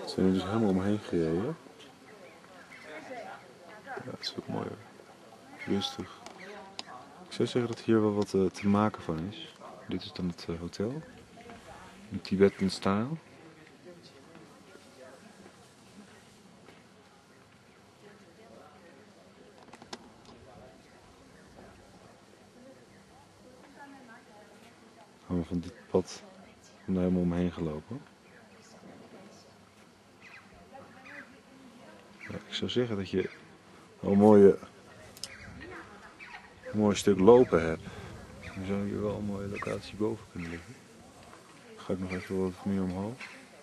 zijn er dus helemaal omheen gereden. Ja, het is ook mooi hoor. Rustig. Ik zou zeggen dat hier wel wat te maken van is. Dit is dan het hotel. In Tibetan style. Gaan we van dit pad helemaal omheen gelopen. Ja, ik zou zeggen dat je wel een mooi stuk lopen hebt. Dan zou hier wel een mooie locatie boven kunnen liggen. Dan ga ik nog even wat meer omhoog.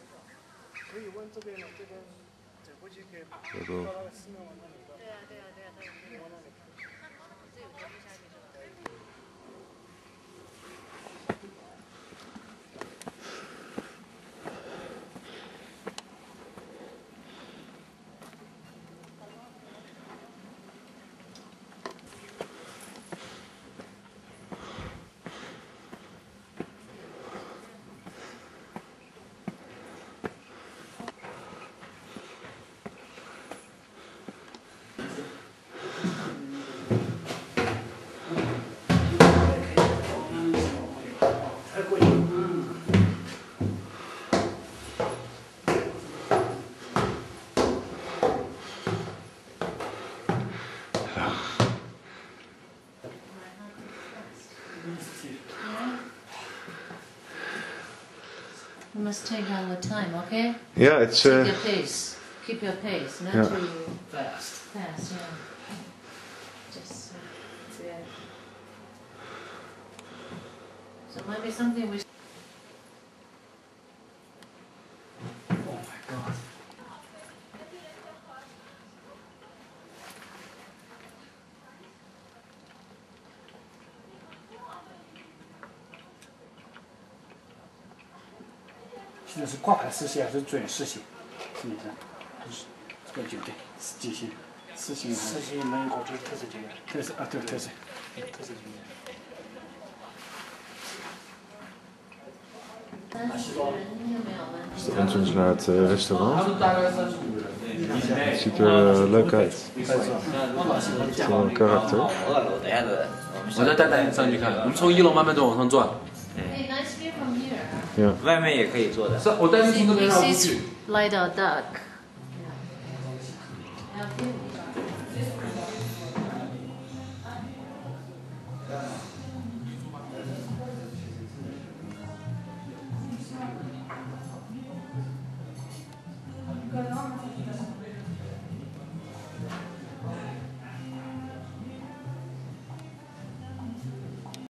Daarboven. You must take our time, okay? Yeah, it's Keep your pace. Keep your pace, not Yeah. too fast. Fast, yeah. Just yeah. So it might be something we. Oh my god. 现在是挂牌实习还是准实习？是你的，就是这个酒店是几星？4星。4星能过去特色酒店。特色啊，对特色，特色酒店。 is de entrance naar het restaurant. Het ziet er leuk uit. Het heeft wel een karakter. 我再带你上去看，我们从1楼慢慢再往上转。 Hey, nice view from here. Ja. 外面也可以坐的。 是，我带你从这边 You 绕出 see 去。 like a duck. Yeah.